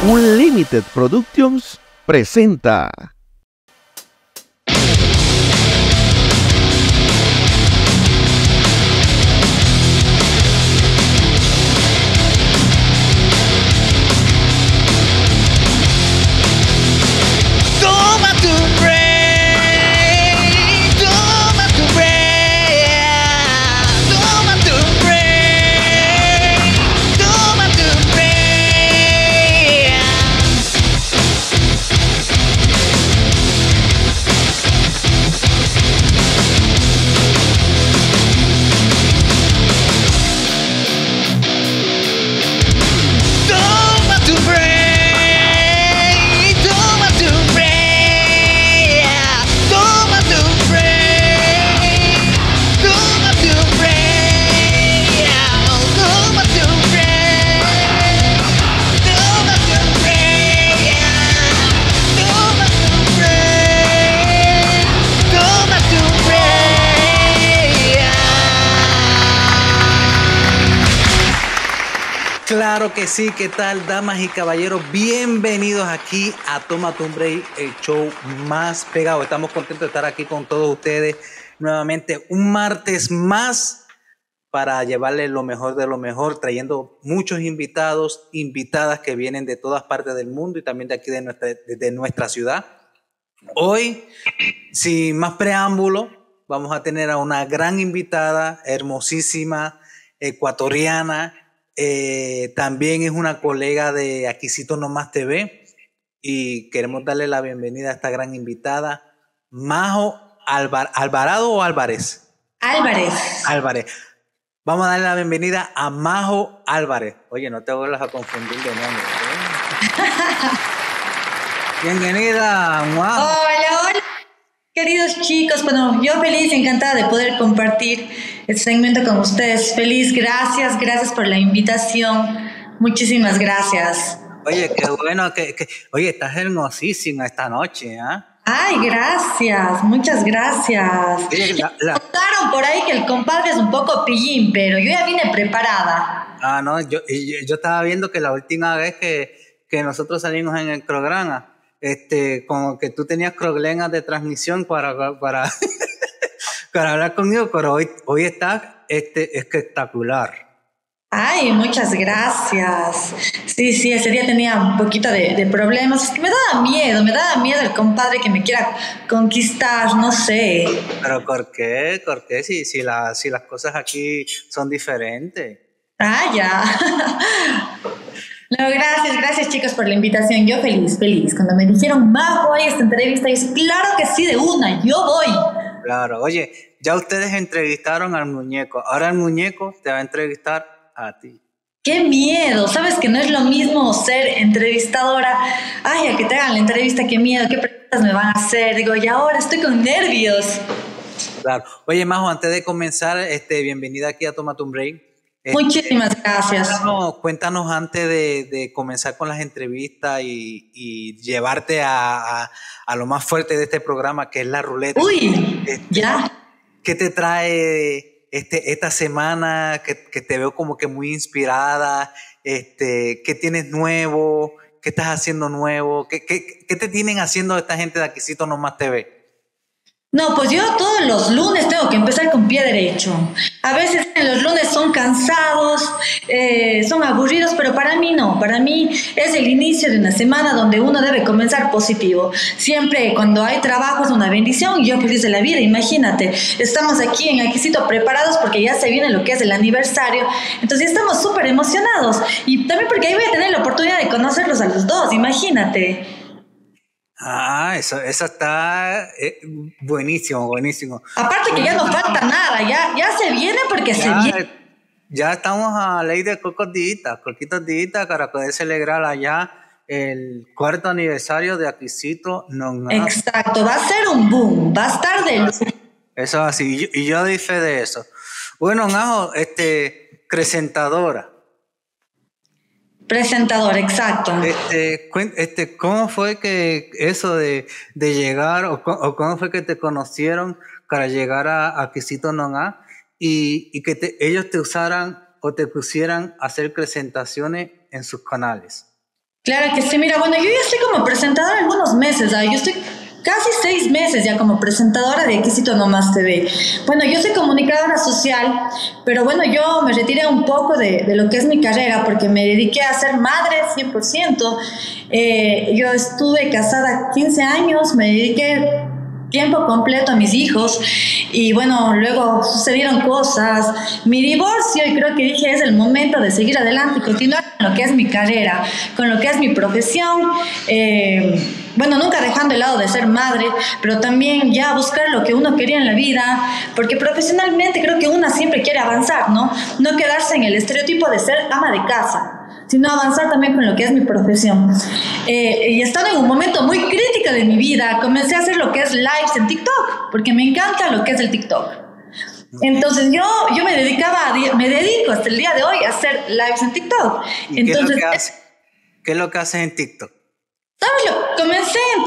Unlimited Productions presenta. Claro que sí, ¿qué tal, damas y caballeros? Bienvenidos aquí a Tómate un Break, el show más pegado. Estamos contentos de estar aquí con todos ustedes nuevamente un martes más para llevarles lo mejor de lo mejor, trayendo muchos invitados, invitadas que vienen de todas partes del mundo y también de aquí de nuestra ciudad. Hoy, sin más preámbulo, vamos a tener a una gran invitada, hermosísima, ecuatoriana. También es una colega de Aquisito Nomás TV y queremos darle la bienvenida a esta gran invitada, Majo Alvarado o Álvarez. Álvarez. Vamos a darle la bienvenida a Majo Álvarez. Oye, no te vuelvas a confundir de nombre, ¿eh? Bienvenida, Majo. Hola, queridos chicos. Bueno, yo feliz, encantada de poder compartir este segmento con ustedes. Feliz, gracias por la invitación. Muchísimas gracias. Oye, qué bueno oye, estás hermosísima esta noche, ¿ah? Ay, gracias, muchas gracias. Oye, Contaron por ahí que el compadre es un poco pillín, pero yo ya vine preparada. Ah, no, yo estaba viendo que la última vez que nosotros salimos en el programa, como que tú tenías problemas de transmisión para para hablar conmigo, pero hoy estás espectacular. Ay, muchas gracias. Sí, ese día tenía un poquito de problemas. Es que me daba miedo el compadre que me quiera conquistar, no sé. ¿Pero por qué? ¿Por qué? Si las cosas aquí son diferentes. Ah, ya. No, gracias chicos por la invitación. Yo feliz. Cuando me dijeron, Majo, hay esta entrevista, yo dije, claro que sí, de una, yo voy. Claro, oye, ya ustedes entrevistaron al muñeco, ahora el muñeco te va a entrevistar a ti. ¡Qué miedo! ¿Sabes que no es lo mismo ser entrevistadora? Ay, a que te hagan la entrevista, qué miedo, qué preguntas me van a hacer. Digo, y ahora estoy con nervios. Claro. Oye, Majo, antes de comenzar, bienvenida aquí a Tómate un Break. Muchísimas gracias. Cuéntanos antes de comenzar con las entrevistas y llevarte a lo más fuerte de este programa, que es la ruleta. Uy, ya. ¿Qué te trae esta semana que te veo como que muy inspirada? ¿Qué tienes nuevo? ¿Qué estás haciendo nuevo? ¿Qué te tienen haciendo esta gente de Aquisito Nomás TV? No, pues yo todos los lunes tengo que empezar con pie derecho. A veces los lunes son cansados, son aburridos, pero para mí no. Para mí es el inicio de una semana donde uno debe comenzar positivo. Siempre cuando hay trabajo es una bendición y yo feliz de la vida. Imagínate, estamos aquí en Aquisito preparados porque ya se viene lo que es el aniversario. Entonces ya estamos súper emocionados. Y también porque ahí voy a tener la oportunidad de conocerlos a los dos, imagínate. Ah, eso está buenísimo. Aparte que ya no falta nada, ya se viene porque se viene. Ya estamos a ley de poquitos días para poder celebrar allá el 4º aniversario de Aquisito Nomás. Exacto, va a ser un boom, va a estar de luz. Eso es así, y yo doy fe de eso. Bueno, Najo, presentadora. Presentador, exacto. ¿Cómo fue que eso de llegar o cómo fue que te conocieron para llegar a Aquisito Nomás y que ellos te usaran o te pusieran a hacer presentaciones en sus canales? Claro que sí, mira, bueno, yo ya estoy como presentadora algunos meses, ¿ah? Yo estoy casi 6 meses ya como presentadora de Éxito Nomás TV. Bueno, yo soy comunicadora social, pero bueno, yo me retiré un poco de lo que es mi carrera porque me dediqué a ser madre 100%. Yo estuve casada 15 años, me dediqué tiempo completo a mis hijos y bueno, luego sucedieron cosas, mi divorcio y creo que dije es el momento de seguir adelante y continuar con lo que es mi carrera, con lo que es mi profesión, bueno, nunca dejando el lado de ser madre, pero también ya buscar lo que uno quería en la vida, porque profesionalmente creo que una siempre quiere avanzar, ¿no? No quedarse en el estereotipo de ser ama de casa, sino avanzar también con lo que es mi profesión. Y estando en un momento muy crítico de mi vida, comencé a hacer lo que es lives en TikTok, porque me encanta lo que es el TikTok. Entonces yo me dedico hasta el día de hoy a hacer lives en TikTok. Entonces, ¿qué es lo que haces en TikTok? ¿Sabes? Comencé en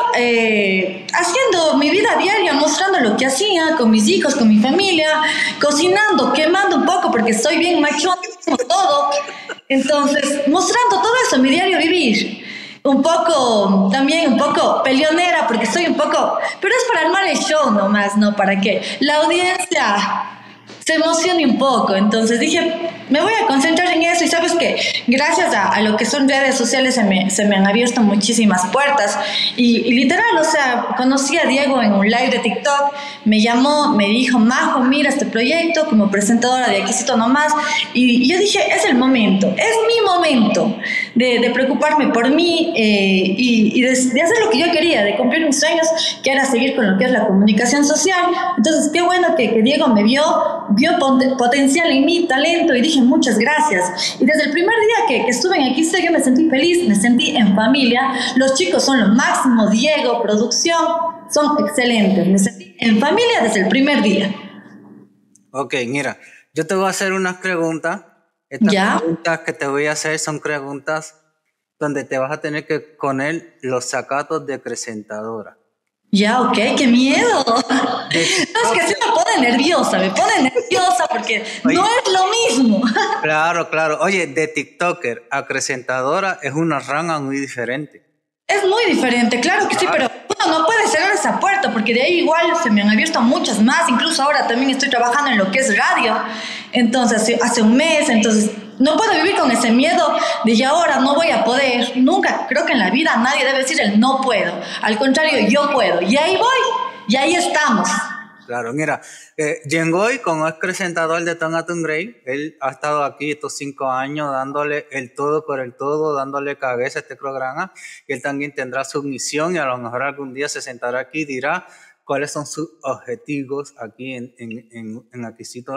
TikTok haciendo mi vida diaria, mostrando lo que hacía con mis hijos, con mi familia, cocinando, quemando un poco porque soy bien machón, todo. Entonces, mostrando todo eso, mi diario vivir. Un poco, también un poco peleonera porque soy un poco... Pero es para armar el show nomás, ¿no? Para que la audiencia se emocione un poco. Entonces dije, me voy a concentrar en eso y sabes que gracias a lo que son redes sociales se me han abierto muchísimas puertas y literal, o sea, conocí a Diego en un live de TikTok, me llamó, me dijo, Majo, mira este proyecto como presentadora de Aquisito Nomás y yo dije, es el momento, es mi momento de preocuparme por mí y de hacer lo que yo quería, de cumplir mis sueños, que era seguir con lo que es la comunicación social. Entonces qué bueno que Diego me vio potencial en mi talento y dije muchas gracias. Y desde el primer día que estuve en Aquisito yo me sentí feliz, me sentí en familia, los chicos son lo máximo, Diego, producción, son excelentes, me sentí en familia desde el primer día. Ok, mira, yo te voy a hacer unas preguntas. Estas preguntas que te voy a hacer son preguntas donde te vas a tener que poner los zapatos de presentadora. Ya, ok, qué miedo. No, es que sí me pone nerviosa porque oye, no es lo mismo. Claro. Oye, de TikToker a presentadora es una rama muy diferente. Es muy diferente, claro que sí, pero uno no puede cerrar esa puerta porque de ahí igual se me han abierto muchas más. Incluso ahora también estoy trabajando en lo que es radio. Entonces, hace un mes, entonces no puedo vivir con ese miedo de que ahora no voy a poder. Nunca, creo que en la vida nadie debe decir el no puedo. Al contrario, yo puedo. Y ahí voy, y ahí estamos. Claro, mira, Yengoy, como es presentador de Toma Tumbrey, él ha estado aquí estos 5 años dándole el todo por el todo, dándole cabeza a este programa, y él también tendrá su misión y a lo mejor algún día se sentará aquí y dirá cuáles son sus objetivos aquí en Aquisito,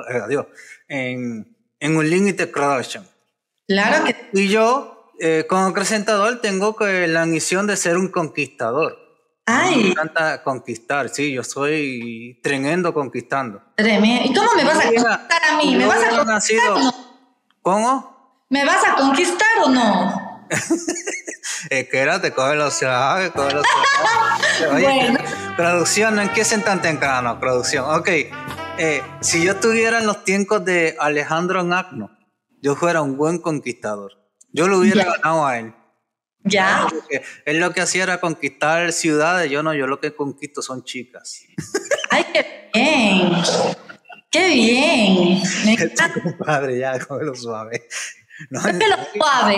en Unlimited Production. Claro que... Y yo, como presentador, tengo la misión de ser un conquistador. Ay. Me encanta conquistar, sí, yo soy tremendo conquistando. Tremendo. ¿Y cómo me vas a conquistar a mí? ¿Me vas a conquistar o no? ¿Cómo? ¿Me vas a conquistar o no? Espérate, cógelo suave. Oye, bueno. Producción, no empiecen tan temprano, producción. Ok, si yo estuviera en los tiempos de Alejandro Magno, yo fuera un buen conquistador. Yo lo hubiera ganado a él. Ya. Él lo que hacía era conquistar ciudades, yo lo que conquisto son chicas. Ay, qué bien. Qué bien. Me encanta. Compadre, ya, cógelo suave. No, cógelo suave.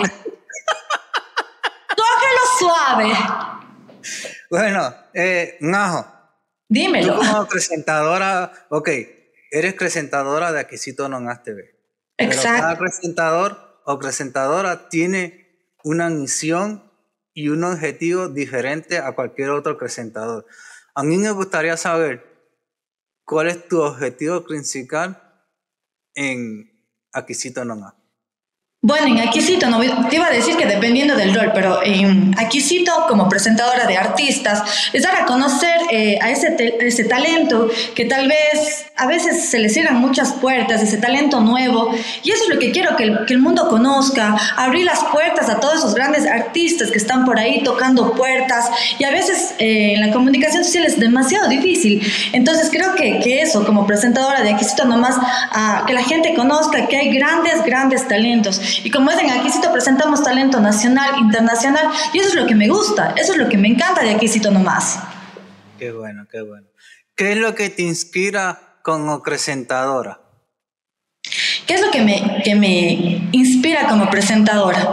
Cógelo suave. Bueno, Majo. Dímelo. Tú como presentadora, ok, eres presentadora de Aquisito Nomás TV. Exacto. Pero cada presentador o presentadora tiene una misión y un objetivo diferente a cualquier otro presentador. A mí me gustaría saber cuál es tu objetivo principal en Aquisito Nomás. Bueno, en Aquisito, no, te iba a decir que dependiendo del rol, pero en Aquisito, como presentadora de artistas, es dar a conocer a ese talento que tal vez a veces se le cierran muchas puertas, ese talento nuevo, y eso es lo que quiero que el mundo conozca, abrir las puertas a todos esos grandes artistas que están por ahí tocando puertas, y a veces en la comunicación social es demasiado difícil. Entonces creo que eso, como presentadora de Aquisito Nomás, que la gente conozca que hay grandes talentos. Y como es en Aquisito, presentamos talento nacional, internacional, y eso es lo que me gusta, eso es lo que me encanta de Aquisito nomás. Qué bueno, qué bueno. ¿Qué es lo que te inspira como presentadora? ¿Qué es lo que me inspira como presentadora?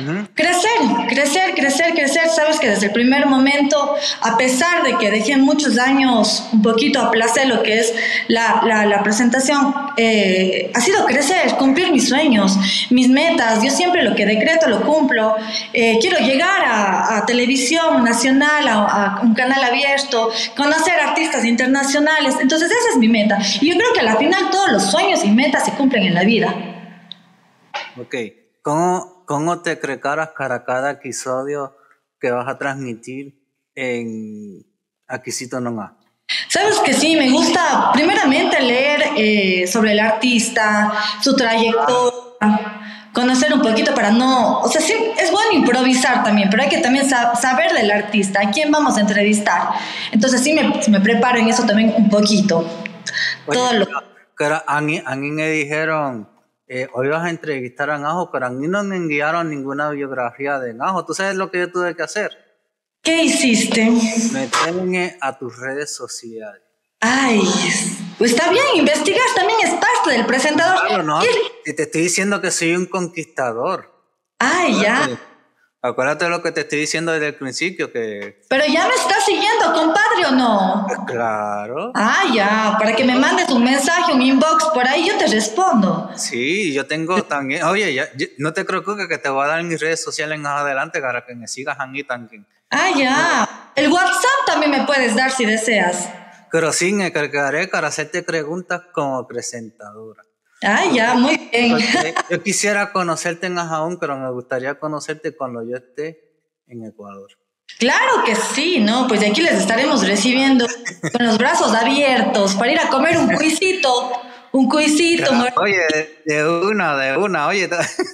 Crecer. Sabes que desde el primer momento, a pesar de que dejé muchos años un poquito a placer lo que es la presentación, ha sido crecer, cumplir mis sueños, mis metas. Yo siempre lo que decreto lo cumplo. Quiero llegar a televisión nacional, a un canal abierto, conocer artistas internacionales. Entonces esa es mi meta. Y yo creo que al final todos los sueños y metas se cumplen en la vida. Ok. ¿Cómo te preparas para cada episodio que vas a transmitir en Aquisito Nomás? Sabes que sí, me gusta primeramente leer sobre el artista, su trayectoria, conocer un poquito para no... O sea, sí, es bueno improvisar también, pero hay que también saber del artista, a quién vamos a entrevistar. Entonces sí me preparo en eso también un poquito. Oye, Todo lo... a mí me dijeron, hoy vas a entrevistar a Najo, pero a mí no me enviaron ninguna biografía de Najo. ¿Tú sabes lo que yo tuve que hacer? ¿Qué hiciste? Meterme a tus redes sociales. Ay, pues está bien, investigar también es parte del presentador. Claro, no, y te estoy diciendo que soy un conquistador. Ay, ya. Acuérdate de lo que te estoy diciendo desde el principio, que... Pero ya me estás siguiendo, compadre, ¿o no? Claro. Ah, ya, para que me mandes un mensaje, un inbox, por ahí yo te respondo. Sí, yo tengo también... Oye, no te preocupes que te voy a dar mis redes sociales más adelante para que me sigas a mí también. Ah, ya. El WhatsApp también me puedes dar si deseas. Pero sí, me cargaré para hacerte preguntas como presentadora. Ah, ya, muy bien. Porque yo quisiera conocerte en Ajaún, pero me gustaría conocerte cuando yo esté en Ecuador. Claro que sí, ¿no? Pues de aquí les estaremos recibiendo con los brazos abiertos para ir a comer un cuisito. Un cuisito. Claro, oye, de una. Oye,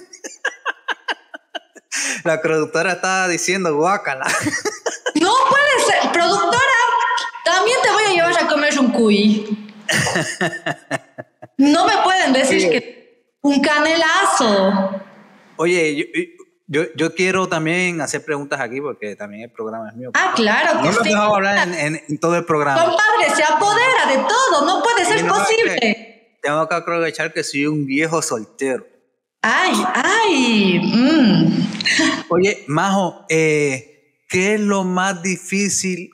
la productora estaba diciendo guácala. No puede ser. Productora, también te voy a llevar a comer un cuy. No me pueden decir que un canelazo. Oye, yo quiero también hacer preguntas aquí porque también el programa es mío. Ah, claro que no sí. No me dejo hablar en todo el programa. Compadre, se apodera de todo. No puede ser posible. Tengo que aprovechar que soy un viejo soltero. Ay. Oye, Majo, ¿qué es lo más difícil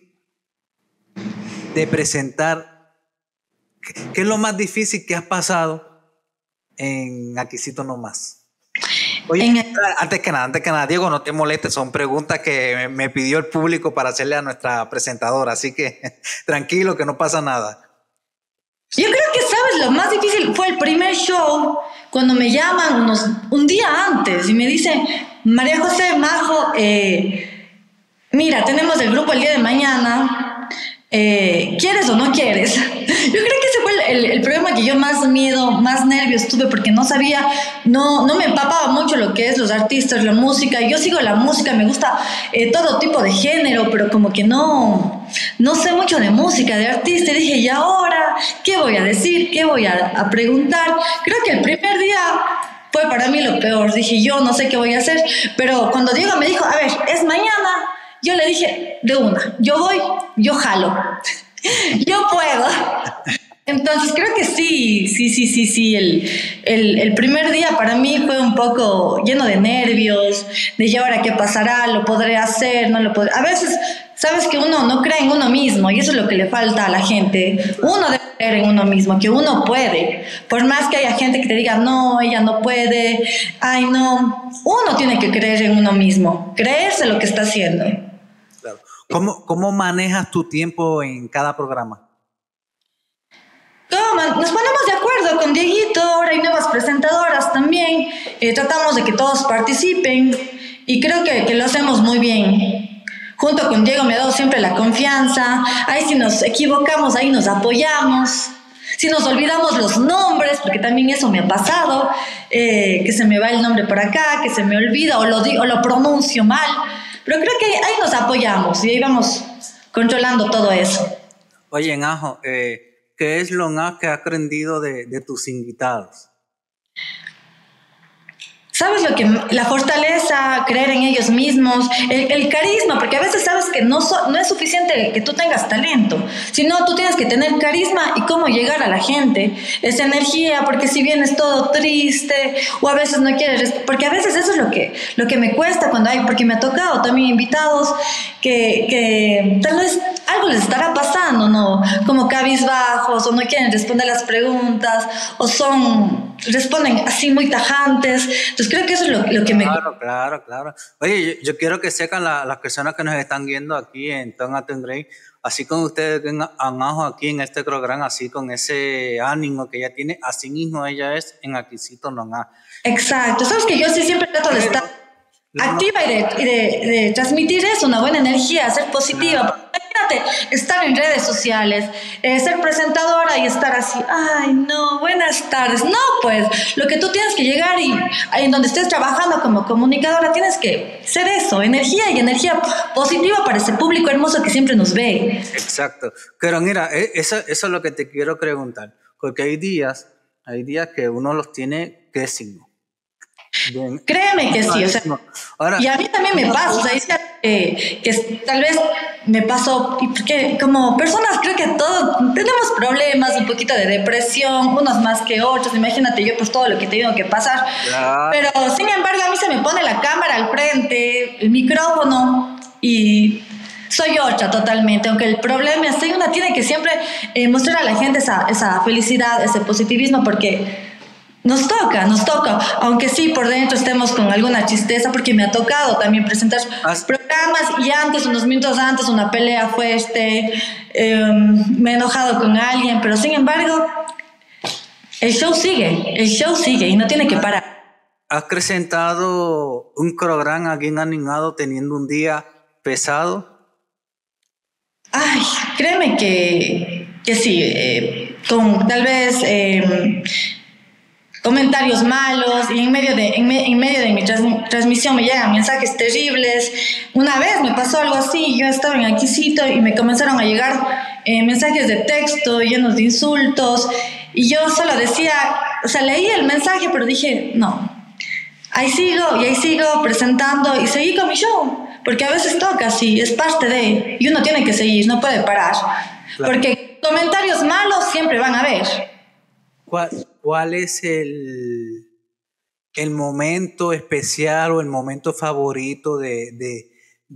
de presentar? ¿Qué es lo más difícil que has pasado en Aquisito Nomás? Oye, antes que nada, Diego, no te molestes, son preguntas que me pidió el público para hacerle a nuestra presentadora, así que tranquilo, que no pasa nada. Yo creo que, ¿sabes? Lo más difícil fue el primer show, cuando me llaman un día antes y me dicen, María José, Majo, mira, tenemos el grupo el día de mañana, ¿quieres o no quieres? Yo creo que ese fue el problema que yo más miedo, más nervios tuve, porque no sabía, no me empapaba mucho lo que es los artistas, la música. Yo sigo la música, me gusta todo tipo de género, pero como que no sé mucho de música, de artista. Y dije, ¿y ahora qué voy a decir? ¿Qué voy a preguntar? Creo que el primer día fue para mí lo peor. Dije, yo no sé qué voy a hacer, pero cuando Diego me dijo, a ver, es mañana, yo le dije, de una, yo voy, yo jalo, yo puedo. Entonces creo que sí, el primer día para mí fue un poco lleno de nervios, de ¿y ahora qué pasará? ¿Lo podré hacer? ¿No lo podré? A veces, sabes que uno no cree en uno mismo y eso es lo que le falta a la gente. Uno debe creer en uno mismo, que uno puede. Por más que haya gente que te diga, no, ella no puede, ay no, uno tiene que creer en uno mismo, creerse lo que está haciendo. Claro. ¿Cómo manejas tu tiempo en cada programa? Nos ponemos de acuerdo con Dieguito, ahora hay nuevas presentadoras también, tratamos de que todos participen y creo que lo hacemos muy bien. Junto con Diego me ha dado siempre la confianza, ahí si nos equivocamos, ahí nos apoyamos, si nos olvidamos los nombres, porque también eso me ha pasado, que se me va el nombre por acá, que se me olvida o lo pronuncio mal, pero creo que ahí nos apoyamos y ahí vamos controlando todo eso. Oye, Najo, ¿qué es lo más que has aprendido de tus invitados? ¿sabes lo que? La fortaleza, creer en ellos mismos, el carisma, porque a veces sabes que no es suficiente que tú tengas talento, sino tú tienes que tener carisma y cómo llegar a la gente, esa energía, porque si vienes todo triste o a veces no quieres, porque a veces eso es lo que me cuesta cuando hay, porque me ha tocado también invitados que tal vez algo les estará pasando, ¿no? Como cabizbajos, o no quieren responder las preguntas, o responden así muy tajantes. Entonces creo que eso es lo que me... Claro. Oye, yo quiero que sepan las personas que nos están viendo aquí en Toma Tum Break, así como ustedes ven a Majo aquí en este programa, así con ese ánimo que ella tiene, así mismo ella es en Aquisito Nomás. Exacto. Sabes que yo sí siempre trato de estar activa y de transmitir eso, una buena energía, ser positiva. Imagínate estar en redes sociales, ser presentadora y estar así, ay no, buenas tardes. No, pues lo que tú tienes que llegar y en donde estés trabajando como comunicadora tienes que ser eso, energía y energía positiva para ese público hermoso que siempre nos ve. Exacto. Pero mira, eso es lo que te quiero preguntar, porque hay días que uno los tiene que signo. Bien. Créeme que sí, o sea, ahora, y a mí también me pasa, o sea, que tal vez me pasó, porque como personas creo que todos tenemos problemas, un poquito de depresión, unos más que otros, imagínate yo pues todo lo que he tenido que pasar, pero sin embargo a mí se me pone la cámara al frente, el micrófono y soy otra totalmente, aunque el problema es que uno tiene que siempre mostrar a la gente esa felicidad, ese positivismo, porque nos toca, aunque sí por dentro estemos con alguna tristeza, porque me ha tocado también presentar programas y antes, unos minutos antes, una pelea fuerte, me he enojado con alguien, pero sin embargo, el show sigue y no tiene que parar. ¿Has presentado un programa aquí en Animado teniendo un día pesado? Ay, créeme que sí, con tal vez... comentarios malos y en medio de mi transmisión me llegan mensajes terribles. Una vez me pasó algo así, yo estaba en Aquisito y me comenzaron a llegar mensajes de texto llenos de insultos y yo solo decía, o sea, leí el mensaje pero dije, no, ahí sigo presentando y seguí con mi show, porque a veces toca así, es parte de, y uno tiene que seguir, no puede parar, claro. Porque comentarios malos siempre van a haber. ¿Cuál es el momento especial o el momento favorito de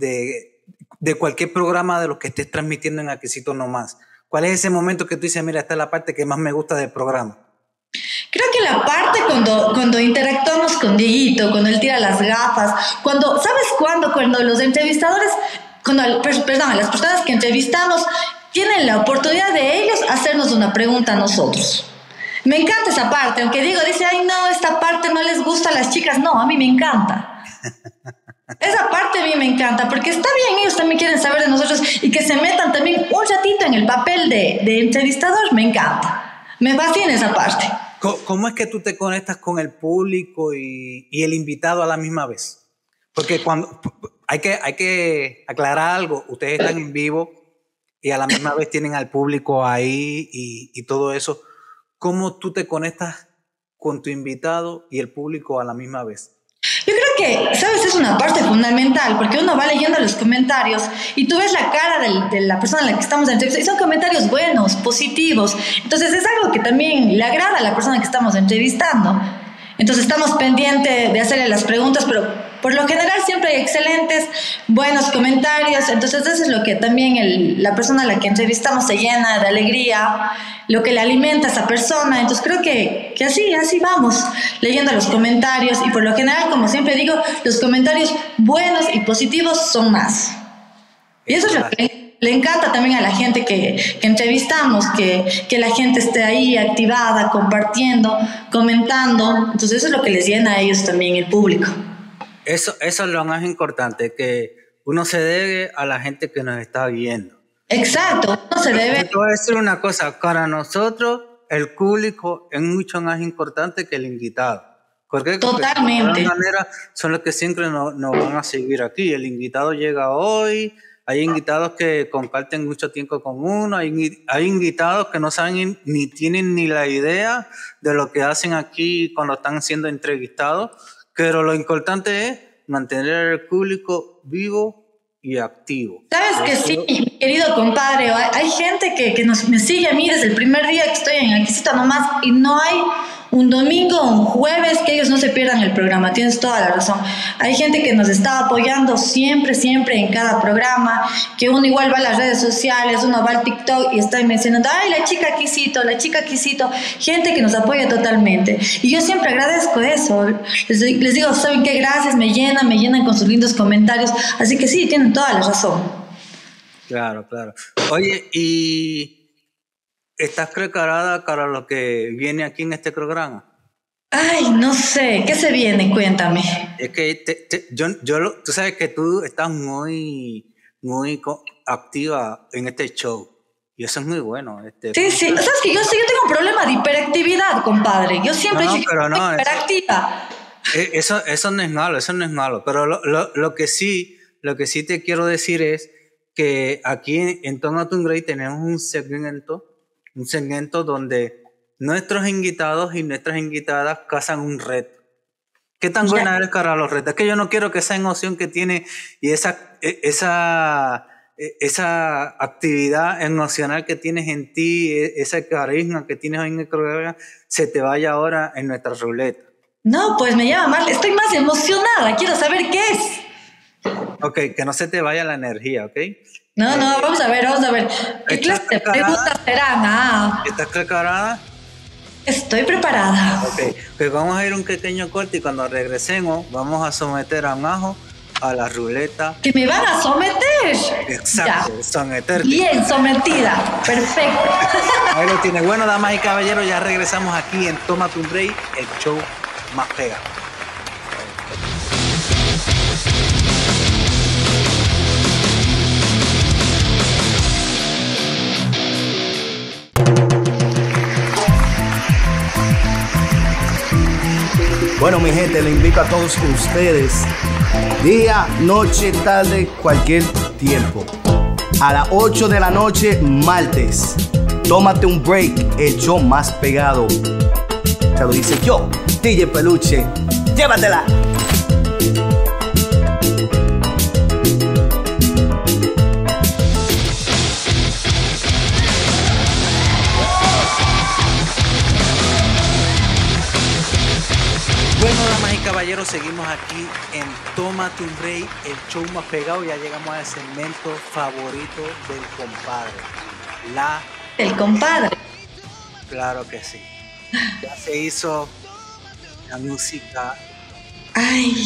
cualquier programa de los que estés transmitiendo en Aquisito Nomás? ¿Cuál es ese momento que tú dices, mira, esta es la parte que más me gusta del programa? Creo que la parte cuando interactuamos con Dieguito, cuando él tira las gafas, ¿sabes cuándo? Cuando los entrevistadores, las personas que entrevistamos tienen la oportunidad de ellos hacernos una pregunta a nosotros. Me encanta esa parte, aunque Diego dice, ay no, esta parte no les gusta a las chicas. No, a mí me encanta. Esa parte a mí me encanta, porque está bien, ellos también quieren saber de nosotros y que se metan también un ratito en el papel de entrevistador, me encanta. Me fascina esa parte. ¿Cómo es que tú te conectas con el público y el invitado a la misma vez? Porque cuando hay que aclarar algo, ustedes están en vivo y a la misma vez tienen al público ahí y todo eso. ¿Cómo tú te conectas con tu invitado y el público a la misma vez? Yo creo que, ¿sabes? Es una parte fundamental, porque uno va leyendo los comentarios y tú ves la cara de la persona a la que estamos entrevistando y son comentarios buenos, positivos. Entonces es algo que también le agrada a la persona que estamos entrevistando. Entonces estamos pendientes de hacerle las preguntas, pero por lo general siempre hay excelentes, buenos comentarios. Entonces eso es lo que también la persona a la que entrevistamos se llena de alegría, lo que le alimenta a esa persona. Entonces creo que así vamos, leyendo los comentarios. Y por lo general, como siempre digo, los comentarios buenos y positivos son más. Y eso es lo que le encanta también a la gente que entrevistamos, que la gente esté ahí activada, compartiendo, comentando. Entonces eso es lo que les llena a ellos también, el público. Eso es lo más importante, que uno se debe a la gente que nos está viendo. Exacto, uno se debe. Te voy a decir una cosa, para nosotros el público es mucho más importante que el invitado. Porque totalmente. De alguna manera son los que siempre nos van a seguir aquí. El invitado llega hoy, hay invitados que comparten mucho tiempo con uno, hay invitados que no saben ni tienen ni la idea de lo que hacen aquí cuando están siendo entrevistados, Pero lo importante es mantener al público vivo y activo. Sabes que sí, mi querido compadre, hay gente que me sigue a mí desde el primer día que estoy en Aquisita nomás, y no hay un domingo o un jueves que ellos no se pierdan el programa. Tienes toda la razón. Hay gente que nos está apoyando siempre en cada programa, que uno igual va a las redes sociales, uno va al TikTok y está mencionando, ay, la chica Quisito, gente que nos apoya totalmente. Y yo siempre agradezco eso. Les digo, ¿saben qué? Gracias, me llenan con sus lindos comentarios. Así que sí, tienen toda la razón. Claro. Oye, ¿y estás preparada para lo que viene aquí en este programa? Ay, no sé, ¿qué se viene? Cuéntame. Es que tú sabes que tú estás muy activa en este show. Y eso es muy bueno. Sí, sabes que yo tengo un problema de hiperactividad, compadre. Yo siempre he dicho que soy hiperactiva. Eso no es malo. Pero lo que sí te quiero decir es que aquí en Toma Tu Break tenemos un segmento donde nuestros invitados y nuestras invitadas cazan un reto. ¿Qué tan buena eres para los retos? Es que yo no quiero que esa emoción que tiene y esa actividad emocional que tienes en ti, ese carisma que tienes en el programa, se te vaya ahora en nuestra ruleta. No, pues me llama mal. Estoy más emocionada. Quiero saber qué es. Ok, que no se te vaya la energía, ¿ok? No, vamos a ver. ¿Qué clase de preguntas serán? ¿Estás preparada? Estoy preparada. Ok, pues vamos a ir un pequeño corte y cuando regresemos vamos a someter a Majo a la ruleta. ¿Que me van a someter? Exacto, someter. Bien, sometida. Perfecto. Ahí lo tienes. Bueno, damas y caballeros, ya regresamos aquí en Toma Tu Break, el show más pegado. Bueno, mi gente, le invito a todos ustedes, día, noche, tarde, cualquier tiempo, a las 8 de la noche, martes, tómate un break, el show más pegado. Te lo dice yo, DJ Peluche, llévatela. Bueno, damas y caballeros, seguimos aquí en Toma Tu Break, el show más pegado. Ya llegamos al segmento favorito del compadre. El compadre. Claro que sí. Ya se hizo la música. Ay.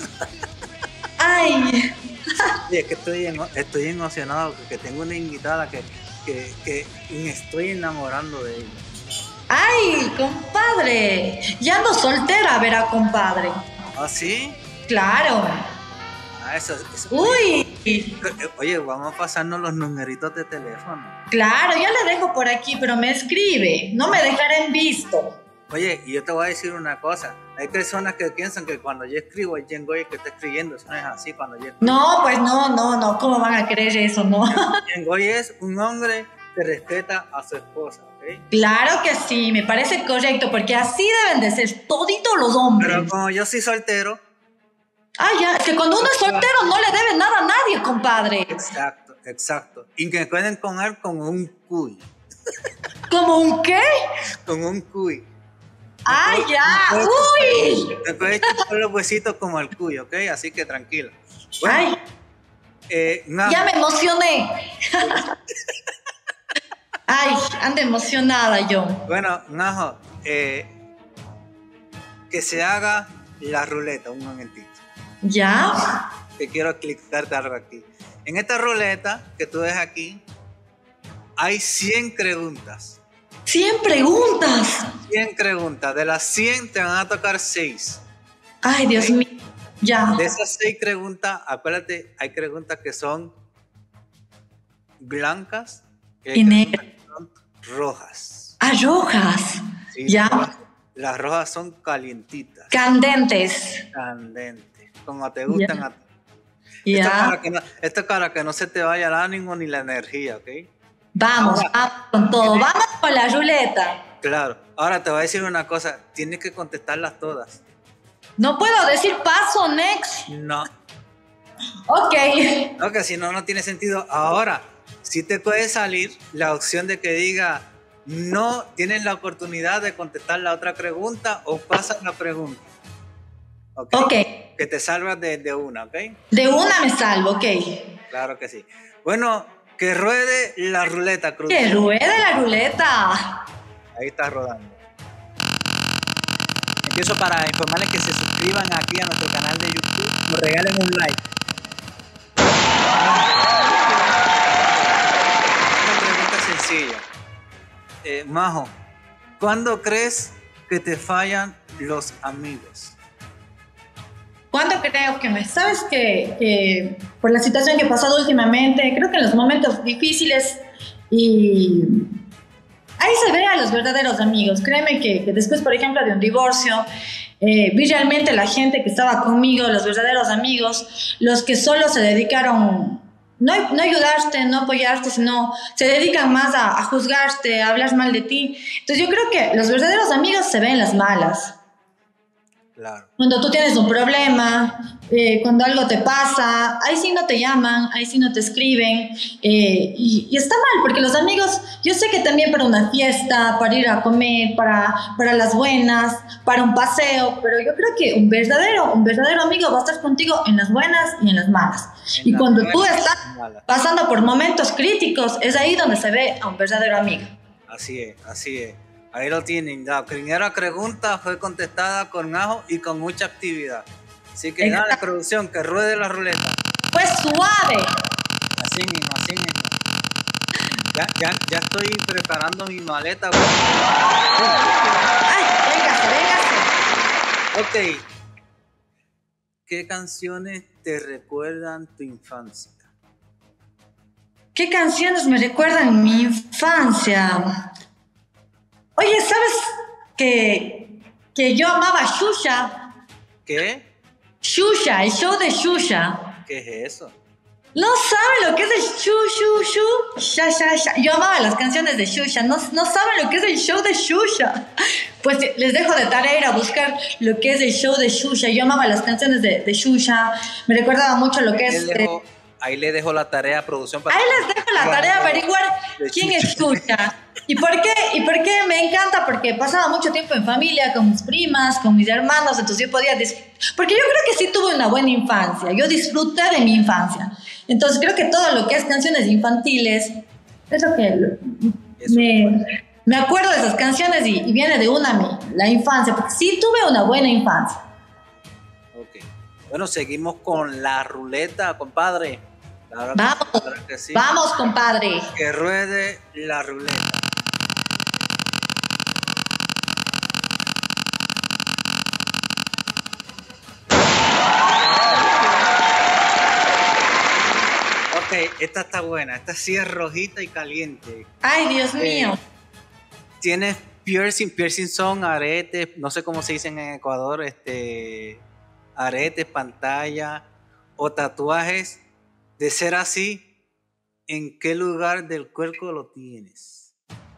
Sí, es que estoy emocionado porque tengo una invitada que me estoy enamorando de ella. ¡Ay, compadre! Ya ando soltera, verá, compadre. ¿Ah, sí? Claro. Eso. Uy. Oye, vamos a pasarnos los numeritos de teléfono. Claro, ya le dejo por aquí, pero me escribe. No me dejará en visto. Oye, y yo te voy a decir una cosa. Hay personas que piensan que cuando yo escribo, el Jengoy que está escribiendo, eso no es así cuando yo escribo. No, pues no. ¿Cómo van a creer eso, no? Jengoy es un hombre que respeta a su esposa, ¿ok? Claro que sí, me parece correcto, porque así deben de ser toditos los hombres. Pero como yo soy soltero... Ya, es que cuando uno es soltero no le debe nada a nadie, compadre. Exacto. Y que pueden comer con un cuy. ¿Como un qué? Con un cuy. Ya! ¡Uy! Te puedes chupar los huesitos como el cuy, ¿ok? Así que tranquila. Bueno, ya me emocioné. Ando emocionada yo. Bueno, Najo, que se haga la ruleta un momentito. ¿Ya? Te quiero explicarte algo aquí. En esta ruleta que tú ves aquí, hay 100 preguntas. ¿100 preguntas? 100 preguntas. De las 100 te van a tocar 6. Ay, Dios mío. Ya. De esas 6 preguntas, acuérdate, hay preguntas que son blancas y negras. Son rojas. Rojas. Sí, ya. Las rojas son calientitas. Candentes. Como te gustan a ti. Esto es para que no se te vaya el ánimo ni la energía, ¿ok? Vamos con todo. Vamos con la ruleta. Claro. Ahora te voy a decir una cosa. Tienes que contestarlas todas. No puedo decir paso, next. No. Ok. No, que si no, no tiene sentido. Ahora, si te puede salir la opción de que diga, no tienes la oportunidad de contestar la otra pregunta o pasas la pregunta. Ok. Que te salvas de una, ¿ok? De una me salvo, ok. Claro que sí. Bueno, que ruede la ruleta, Cruz. Que ruede la ruleta. Ahí está rodando. Empiezo para informarles que se suscriban aquí a nuestro canal de YouTube, nos regalen un like. Una pregunta sencilla. Majo, ¿cuándo crees que te fallan los amigos? ¿Cuándo creo que me... Sabes que por la situación que he pasado últimamente, creo que en los momentos difíciles y... Ahí se ve a los verdaderos amigos. Créeme que después, por ejemplo, de un divorcio, vi realmente la gente que estaba conmigo, los verdaderos amigos, los que solo se dedicaron, no ayudarte, no apoyarte, sino se dedican más a juzgarte, a hablar mal de ti. Entonces yo creo que los verdaderos amigos se ven en las malas. Claro. Cuando tú tienes un problema, cuando algo te pasa, ahí sí no te llaman, ahí sí no te escriben, y está mal, porque los amigos, yo sé que también para una fiesta, para ir a comer, para las buenas, para un paseo, pero yo creo que un verdadero amigo va a estar contigo en las buenas y en las malas. Y cuando tú estás pasando por momentos críticos, es ahí donde se ve a un verdadero amigo. Así es, así es. Ahí lo tienen. La primera pregunta fue contestada con ajo y con mucha actividad. Así que dale, producción, que ruede la ruleta. Pues suave. Así mismo, así mismo. Ya estoy preparando mi maleta. Ay, véngase. Ok. ¿Qué canciones te recuerdan tu infancia? ¿Qué canciones me recuerdan mi infancia? Oye, ¿sabes que yo amaba Xuxa? ¿Qué? Xuxa, el show de Xuxa. ¿Qué es eso? ¿No saben lo que es el Sha, sha, sha? Yo amaba las canciones de Xuxa. No saben lo que es el show de Xuxa. Pues les dejo de tarea ir a buscar lo que es el show de Xuxa. Yo amaba las canciones de Xuxa. Me recordaba mucho lo que es... Ahí le dejo la tarea a producción. Ahí les dejo la tarea de averiguar quién es Xuxa. ¿Y por qué me encanta? Porque pasaba mucho tiempo en familia, con mis primas, con mis hermanos, entonces yo podía... Porque yo creo que sí tuve una buena infancia, yo disfruté de mi infancia. Entonces creo que todo lo que es canciones infantiles, es lo que me acuerdo de esas canciones y viene de la infancia, porque sí tuve una buena infancia. Ok. Bueno, seguimos con la ruleta, compadre. Vamos, compadre. Que ruede la ruleta. Ok, esta está buena. Esta sí es rojita y caliente. Ay, Dios mío. ¿Tienes piercing? Piercing son aretes, no sé cómo se dicen en Ecuador, aretes, pantalla o tatuajes. De ser así, ¿en qué lugar del cuerpo lo tienes?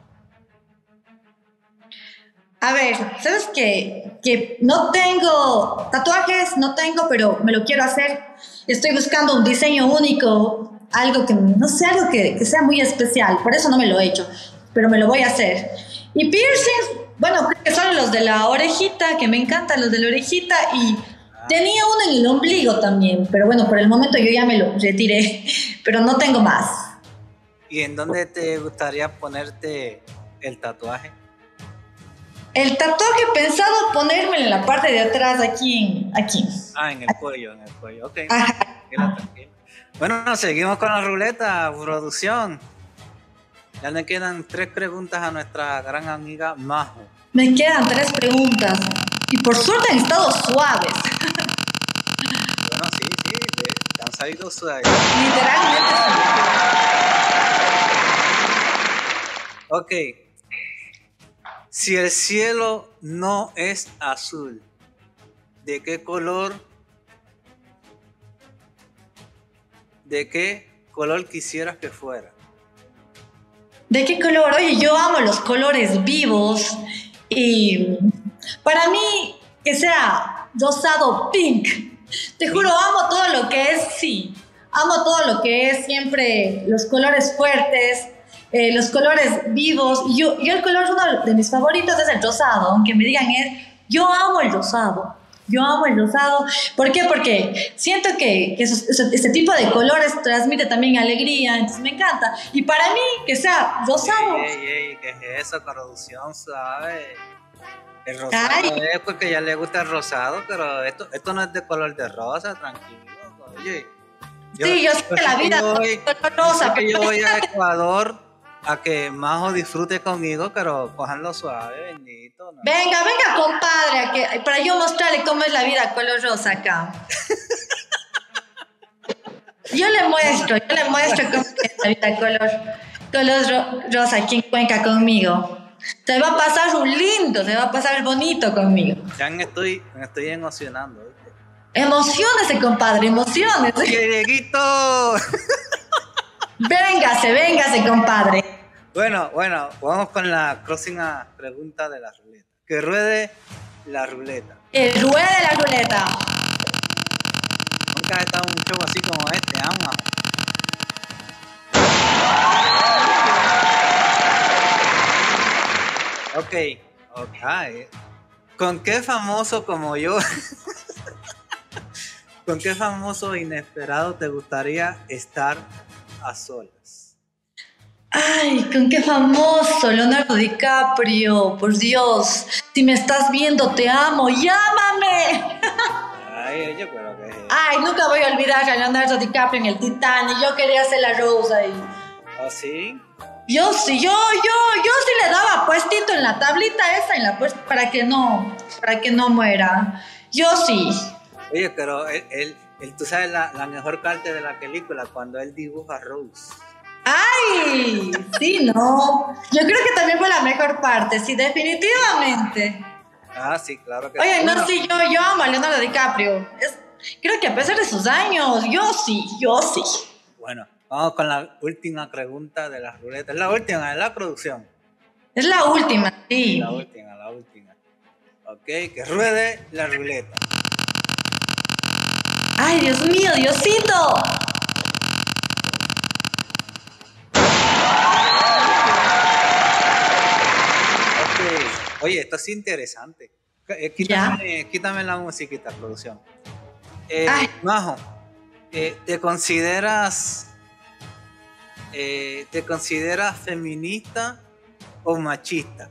A ver, ¿sabes que no tengo tatuajes? No tengo, pero me lo quiero hacer. Estoy buscando un diseño único, algo que, no sé, algo que sea muy especial. Por eso no me lo he hecho, pero me lo voy a hacer. Y piercings, bueno, creo que son los de la orejita, que me encantan los de la orejita, y... Tenía uno en el ombligo también, pero bueno, por el momento yo ya me lo retiré, pero no tengo más. ¿Y en dónde te gustaría ponerte el tatuaje? El tatuaje pensado ponérmelo en la parte de atrás, aquí. Ah, en el cuello, ok. Tranquila. Bueno, seguimos con la ruleta, producción. Ya le quedan 3 preguntas a nuestra gran amiga Majo. Me quedan 3 preguntas. Y por suerte han estado suaves. Bueno, sí, han salido suaves. Literalmente. Ok. Si el cielo no es azul, ¿de qué color quisieras que fuera? ¿De qué color? Oye, yo amo los colores vivos y... Para mí, que sea rosado pink. Te juro, amo todo lo que es, sí. Amo todo lo que es siempre los colores fuertes, los colores vivos. Yo el color, uno de mis favoritos es el rosado, aunque me digan yo amo el rosado. Yo amo el rosado. ¿Por qué? Porque siento que este tipo de colores transmite también alegría, entonces me encanta. Y para mí, que sea rosado. ¿Qué es eso? Producción suave. El rosado es porque ya le gusta el rosado, pero esto no es de color de rosa, tranquilo. Oye, yo sé que la vida es color rosa. Yo voy a Ecuador a que Majo disfrute conmigo, pero cojanlo suave, bendito. ¿No? Venga, compadre, para yo mostrarle cómo es la vida color rosa acá. Yo le muestro cómo es la vida color rosa aquí en Cuenca conmigo. Se va a pasar un lindo, se va a pasar bonito conmigo. Ya me estoy emocionando. ¿Viste? Emociónese, compadre, emociónese. ¡Dieguito! Véngase, compadre. Bueno, vamos con la próxima pregunta de la ruleta. Que ruede la ruleta. Que ruede la ruleta. Nunca he estado en un show así como este, ama. Ok. ¿Con qué famoso como yo? ¿Con qué famoso inesperado te gustaría estar a solas? Ay, ¿con qué famoso? Leonardo DiCaprio, por Dios. Si me estás viendo, te amo, llámame. Ay, oye, pero qué. Ay, nunca voy a olvidar a Leonardo DiCaprio en el Titanic. Yo quería hacer la Rose ahí. ¿Ah, sí? Yo sí le daba puestito en la tablita esa, para que no muera. Yo sí. Oye, pero él tú sabes la mejor parte de la película, cuando él dibuja a Rose. ¡Ay! Sí, no. Yo creo que también fue la mejor parte, sí, definitivamente. Ah, sí, claro que Oye, sí. no, sí, yo amo a Leonardo DiCaprio. Creo que a pesar de sus años, yo sí. Bueno, vamos con la última pregunta de las ruletas. Es la última de la producción. Es la última, sí. La última. Ok, que ruede la ruleta. ¡Ay, Dios mío, Diosito! Oye, esto es interesante. Quítame la musiquita, producción. Majo, ¿te consideras feminista o machista?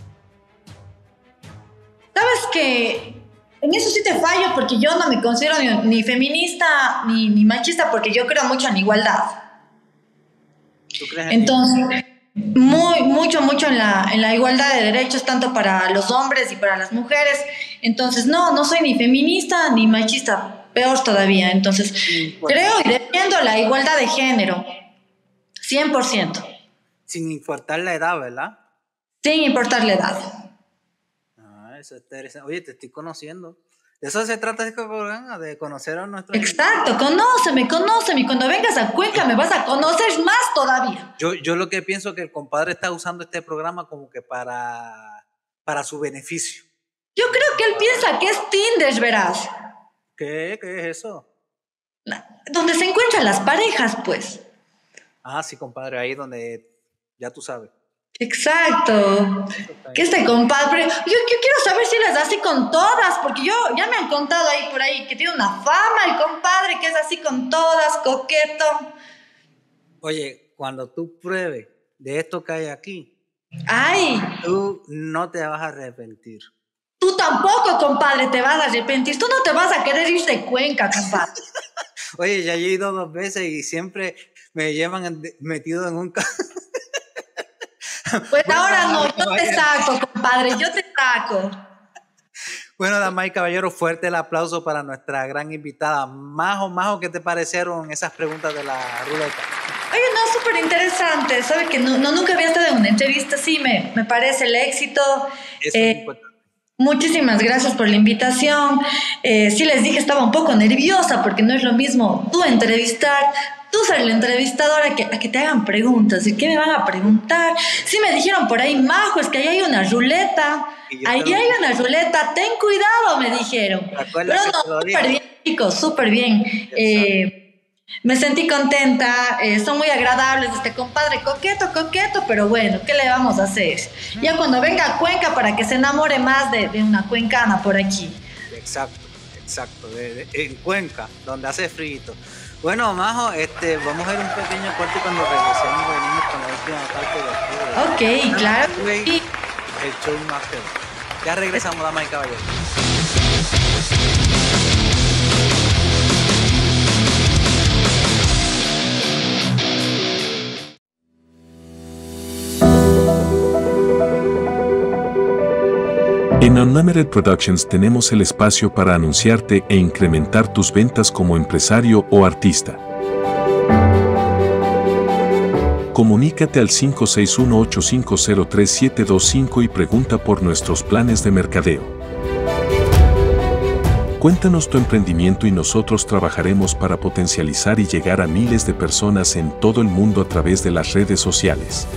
¿Sabes qué? En eso sí te fallo, porque yo no me considero ni feminista ni machista, porque yo creo mucho en igualdad. ¿Tú crees entonces mucho en la igualdad de derechos, tanto para los hombres y para las mujeres? Entonces no soy ni feminista ni machista, peor todavía. Entonces creo y defiendo la igualdad de género 100%. Sin importar la edad, ¿verdad? Sin importar la edad. Eso es interesante. Oye, te estoy conociendo. De eso se trata este programa, de conocer a nuestros... Exacto, conóceme. Cuando vengas a Cuenca me vas a conocer más todavía. Yo lo que pienso que el compadre está usando este programa como que para su beneficio. Yo creo que él piensa que es Tinder, verás. ¿Qué es eso? Donde se encuentran las parejas, pues. Ah, sí, compadre, ahí donde ya tú sabes. Exacto. Que este compadre, yo quiero saber si les da así con todas, porque ya me han contado ahí por ahí que tiene una fama el compadre, que es así con todas, coqueto. Oye, cuando tú pruebes de esto que hay aquí, ¡ay! Tú no te vas a arrepentir. Tú tampoco, compadre, te vas a arrepentir. Tú no te vas a querer ir de Cuenca, compadre. Oye, ya he ido 2 veces y siempre me llevan metido en un carro. Pues bueno, ahora no, yo te saco, compadre, yo te saco. Bueno, damas y caballeros, fuerte el aplauso para nuestra gran invitada. Majo, ¿qué te parecieron esas preguntas de la ruleta? Oye, no, súper interesante. ¿Sabes que nunca había estado en una entrevista así? Me parece el éxito. Eso es importante. Muchísimas gracias por la invitación. Sí les dije, estaba un poco nerviosa porque no es lo mismo tú entrevistar, tú ser la entrevistadora a que te hagan preguntas. ¿Y qué me van a preguntar? Sí me dijeron por ahí, Majo, es que ahí hay una ruleta. Ahí hay una ruleta, ten cuidado, me dijeron. Pero no, súper bien, chicos, súper bien. Me sentí contenta, son muy agradables, este compadre coqueto, pero bueno, ¿qué le vamos a hacer? Ya cuando venga a Cuenca para que se enamore más de una cuencana por aquí. Exacto, en Cuenca, donde hace frío. Bueno, Majo, vamos a ir un pequeño corte y cuando regresemos venimos con la última parte de aquí. Ok, claro. El show más feo. Ya regresamos, damas y caballeros. En Unlimited Productions tenemos el espacio para anunciarte e incrementar tus ventas como empresario o artista. Comunícate al 561-850-3725 y pregunta por nuestros planes de mercadeo. Cuéntanos tu emprendimiento y nosotros trabajaremos para potencializar y llegar a miles de personas en todo el mundo a través de las redes sociales.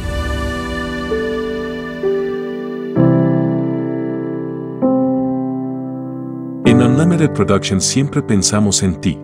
En Unlimited Productions siempre pensamos en ti.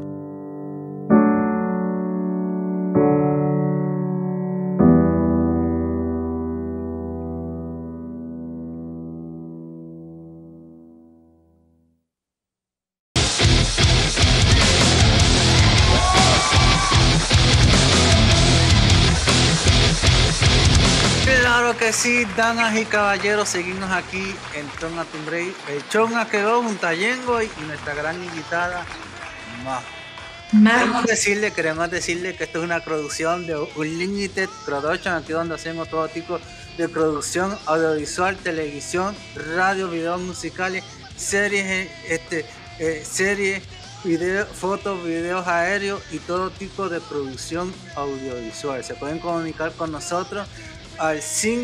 Sí, damas y caballeros, seguimos aquí en Toma Tumbrey, el Chonga quedó junto a Yengo y nuestra gran invitada Majo. Queremos decirle que esto es una producción de Unlimited Production, aquí donde hacemos todo tipo de producción audiovisual, televisión, radio, videos musicales, series, series, fotos, videos aéreos y todo tipo de producción audiovisual. Se pueden comunicar con nosotros al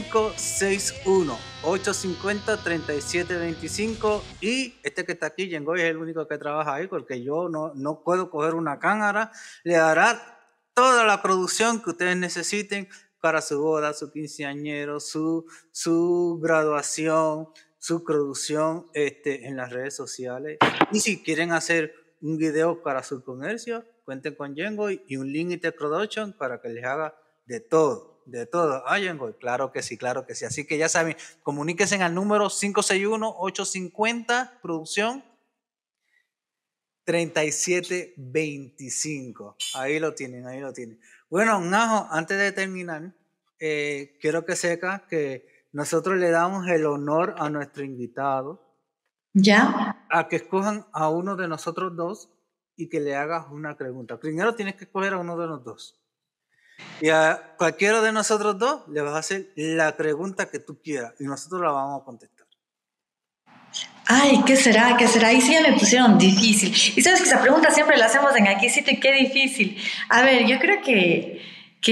561-850-3725 y que está aquí, Yengo, es el único que trabaja ahí porque yo no puedo coger una cámara. Le dará toda la producción que ustedes necesiten para su boda, su quinceañero, su graduación, su producción en las redes sociales. Y si quieren hacer un video para su comercio, cuenten con Yengo y Unlimited Production para que les haga de todo. De todo. Yengo, claro que sí. Así que ya saben, comuníquense al número 561-850 producción 3725. Ahí lo tienen. Bueno, Najo, antes de terminar, quiero que sepas que nosotros le damos el honor a nuestro invitado. ¿Ya? A que escojan a uno de nosotros dos y que le hagas una pregunta. Primero tienes que escoger a uno de los dos. Y a cualquiera de nosotros dos le vas a hacer la pregunta que tú quieras y nosotros la vamos a contestar. Ay, ¿qué será? Ahí sí ya me pusieron difícil. Y sabes que esa pregunta siempre la hacemos en Aquisito y qué difícil. A ver, yo creo que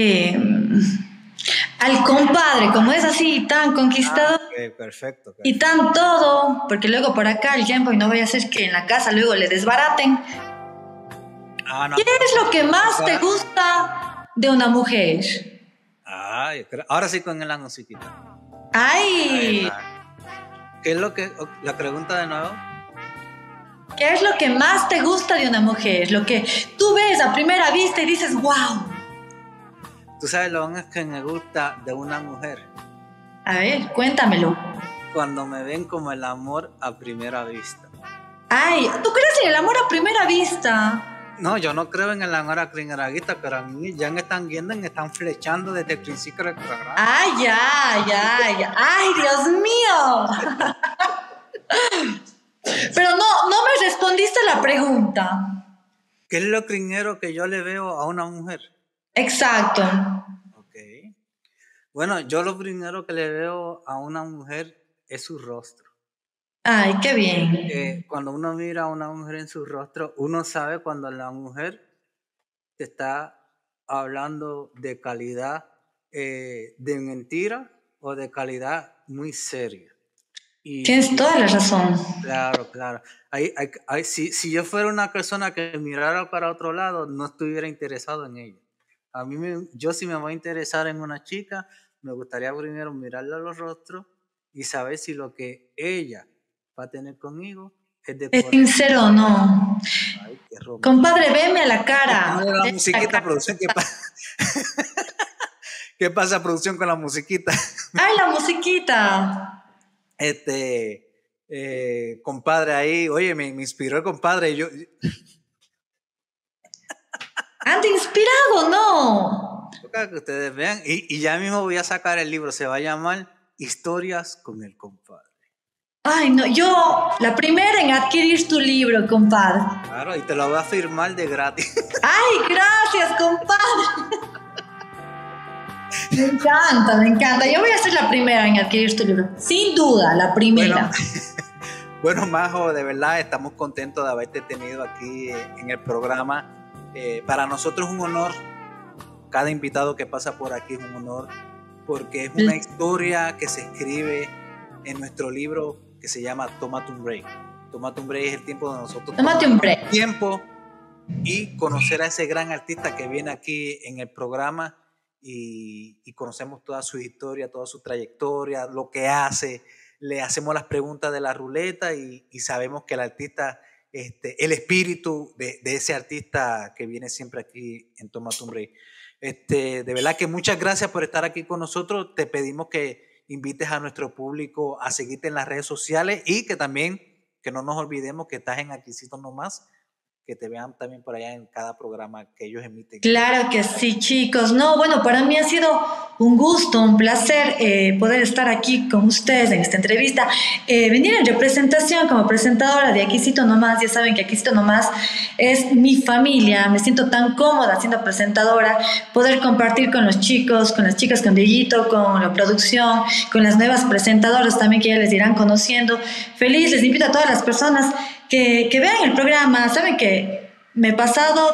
al compadre, como es así tan conquistador perfecto. Y tan todo, porque luego por acá el Jamboy no vaya a ser que en la casa luego le desbaraten. No. ¿Qué es lo que más te gusta de una mujer? Ahora sí con la musiquita. ¡Ay! ¿Qué es lo que... La pregunta de nuevo? ¿Qué es lo que más te gusta de una mujer? Lo que tú ves a primera vista y dices, ¡wow! ¿Tú sabes lo que me gusta de una mujer? A ver, cuéntamelo. Cuando me ven como el amor a primera vista. ¡Ay! ¿Tú crees en el amor a primera vista? No, yo no creo en el amor a primera vista, pero a mí ya me están viendo y me están flechando desde el principio del programa. ¡Ay, ya! ¡Ay, Dios mío! Pero no me respondiste la pregunta. ¿Qué es lo primero que yo le veo a una mujer? Exacto. Ok. Bueno, yo lo primero que le veo a una mujer es su rostro. Ay, qué bien. Cuando uno mira a una mujer en su rostro, uno sabe cuando la mujer te está hablando de calidad de mentira o de calidad muy seria. Tienes toda la razón. Claro, claro. Si yo fuera una persona que mirara para otro lado, no estuviera interesado en ella. Yo si me voy a interesar en una chica, me gustaría primero mirarla a los rostros y saber si lo que ella va a tener conmigo es de ¿Es corazón. sincero o no? Ay, qué romántico. Compadre, veme a la cara. No, la musiquita, producción, ¿qué pasa, producción, con la musiquita? ¡Ay, la musiquita! Compadre ahí, oye, me inspiró el compadre. ¡Anda inspirado, no! Toca que ustedes vean, y ya mismo voy a sacar el libro, se va a llamar Historias con el compadre. Ay, no, yo, la primera en adquirir tu libro, compadre. Claro, y te lo voy a firmar de gratis. ¡Ay, gracias, compadre! Me encanta. Yo voy a ser la primera en adquirir tu libro. Sin duda, la primera. Bueno, Majo, de verdad estamos contentos de haberte tenido aquí en el programa. Para nosotros es un honor. Cada invitado que pasa por aquí es un honor, porque es una historia que se escribe en nuestro libro que se llama Tómate un Break. Tómate un Break es el tiempo de nosotros. Tómate un break. Tiempo y conocer a ese gran artista que viene aquí en el programa y conocemos toda su historia, toda su trayectoria, lo que hace. Le hacemos las preguntas de la ruleta y sabemos que el artista, el espíritu de ese artista que viene siempre aquí en Tómate un Break. De verdad que muchas gracias por estar aquí con nosotros. Te pedimos que invites a nuestro público a seguirte en las redes sociales y que también, que no nos olvidemos que estás en Aquisito Nomás, que te vean también por allá en cada programa que ellos emiten. Claro que sí, chicos. No, bueno, para mí ha sido un gusto, un placer poder estar aquí con ustedes en esta entrevista. Venir en representación como presentadora de Aquisito Nomás. Ya saben que Aquisito Nomás es mi familia. Me siento tan cómoda siendo presentadora. Poder compartir con los chicos, con las chicas, con Dieguito, con la producción, con las nuevas presentadoras también que ya les irán conociendo. Feliz, les invito a todas las personas que vean el programa. Saben que me he pasado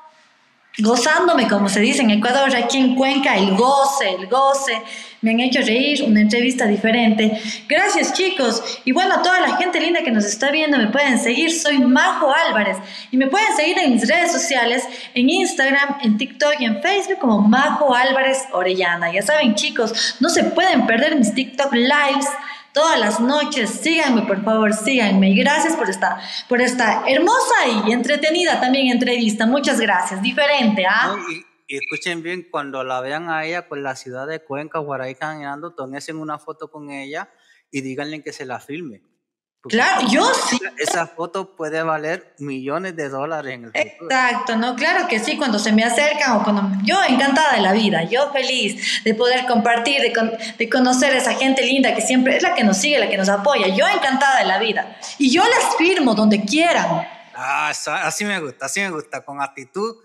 gozándome, como se dice en Ecuador, aquí en Cuenca, el goce. Me han hecho reír, una entrevista diferente. Gracias, chicos. Y bueno, a toda la gente linda que nos está viendo, me pueden seguir. Soy Majo Álvarez y me pueden seguir en mis redes sociales, en Instagram, en TikTok y en Facebook como Majo Álvarez Orellana. Ya saben, chicos, no se pueden perder mis TikTok Lives todas las noches. Síganme, por favor, síganme. Y gracias por esta hermosa y entretenida también entrevista. Muchas gracias. Diferente, ¿ah? No, y escuchen bien, cuando la vean a ella por la ciudad de Cuenca, Guaraí caminando, tómense una foto con ella y díganle que se la filme. Claro, yo sí. Esa foto puede valer millones de dólares en el futuro. Exacto, no, claro que sí, cuando se me acercan o cuando yo encantada de la vida, yo feliz de poder compartir, de conocer a esa gente linda que siempre es la que nos sigue, la que nos apoya, yo encantada de la vida y yo las firmo donde quieran. Así me gusta, con actitud,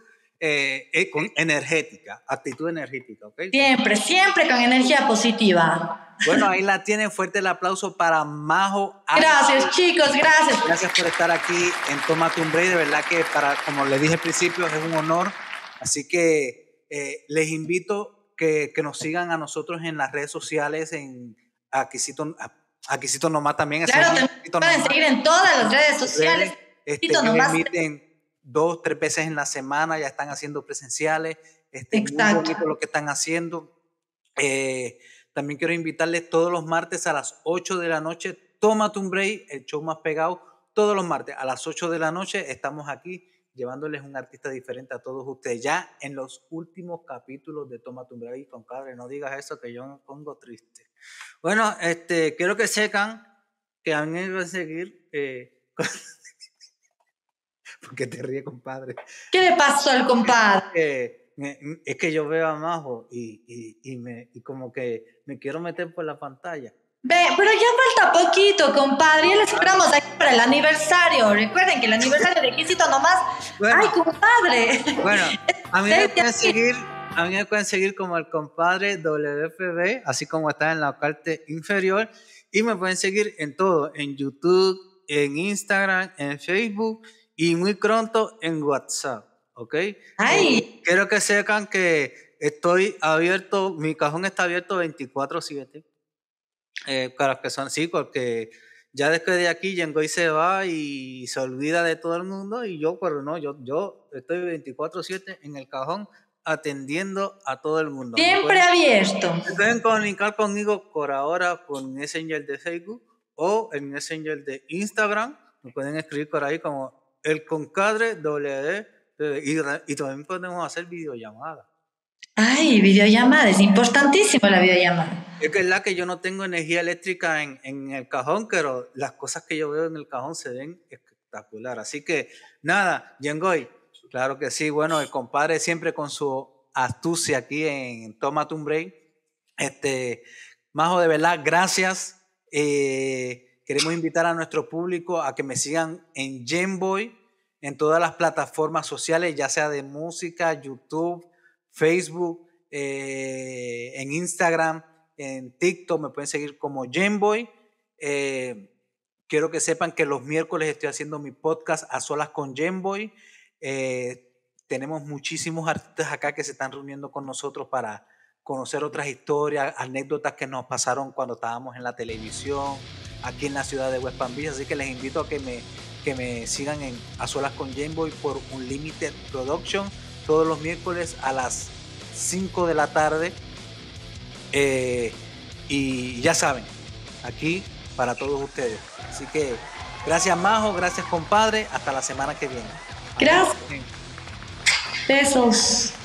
con energética, actitud energética, ¿ok? Siempre con energía positiva. Bueno, ahí la tienen. Fuerte el aplauso para Majo. Gracias, chicos, gracias. Gracias por estar aquí en Tómate un Break. De verdad que, como les dije al principio, es un honor. Así que les invito que nos sigan a nosotros en las redes sociales, en Aquisito Nomás también. Claro, también pueden seguir en todas las redes sociales. Ellos emiten 2-3 veces en la semana, ya están haciendo presenciales. Muy bonito lo que están haciendo. También quiero invitarles todos los martes a las 8 de la noche, Tómate un Break, el show más pegado. Todos los martes a las 8 de la noche estamos aquí llevándoles un artista diferente a todos ustedes. Ya en los últimos capítulos de Tómate un Break, compadre, no digas eso que yo me pongo triste. Bueno, quiero que sepan que a mí me van a seguir... ¿Por qué te ríes, compadre? ¿Qué le pasó al compadre? Es que yo veo a Majo y como que me quiero meter por la pantalla. Ve, pero ya falta poquito, compadre. Ya le esperamos aquí para el aniversario. Recuerden que el aniversario de Aquisito Nomás. Bueno, ¡ay, compadre! Bueno, a mí me pueden seguir como el compadre WFB, así como está en la parte inferior. Y me pueden seguir en todo, en YouTube, en Instagram, en Facebook y muy pronto en WhatsApp. ¿Ok? ¡Ay! Quiero que sepan que estoy abierto, mi cajón está abierto 24/7. Para las personas, sí, porque ya después de aquí Yengoy se va y se olvida de todo el mundo y yo, pero no, yo estoy 24/7 en el cajón atendiendo a todo el mundo. Siempre abierto. Se pueden comunicar conmigo por ahora por Messenger de Facebook o el Messenger de Instagram. Me pueden escribir por ahí como el Concadre WD y también podemos hacer videollamadas. Ay, videollamada, es importantísimo la videollamada. Es que es la que yo no tengo energía eléctrica en el cajón, pero las cosas que yo veo en el cajón se ven espectacular. Así que nada, Yengoy, claro que sí. Bueno, el compadre siempre con su astucia aquí en Tómate un Break. Majo, de verdad, gracias. Queremos invitar a nuestro público a que me sigan en Yenboy, en todas las plataformas sociales, ya sea de música, YouTube, Facebook, en Instagram, en TikTok, me pueden seguir como Yenboy. Quiero que sepan que los miércoles estoy haciendo mi podcast A Solas con Yenboy. Tenemos muchísimos artistas acá que se están reuniendo con nosotros para conocer otras historias, anécdotas que nos pasaron cuando estábamos en la televisión, aquí en la ciudad de West Palm Beach. Así que les invito a que me sigan en A Solas con Yenboy por Unlimited Production todos los miércoles a las 5 de la tarde. Y ya saben, aquí para todos ustedes. Así que gracias, Majo, gracias, compadre. Hasta la semana que viene. Gracias. Besos.